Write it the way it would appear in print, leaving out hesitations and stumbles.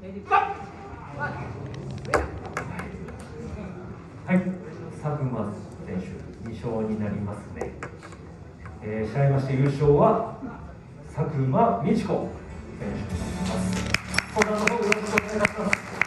はい、佐久間選手、2勝になりますね。試合まして優勝は佐久間美智子選手になります。こちらの方よろしくお願いいたします。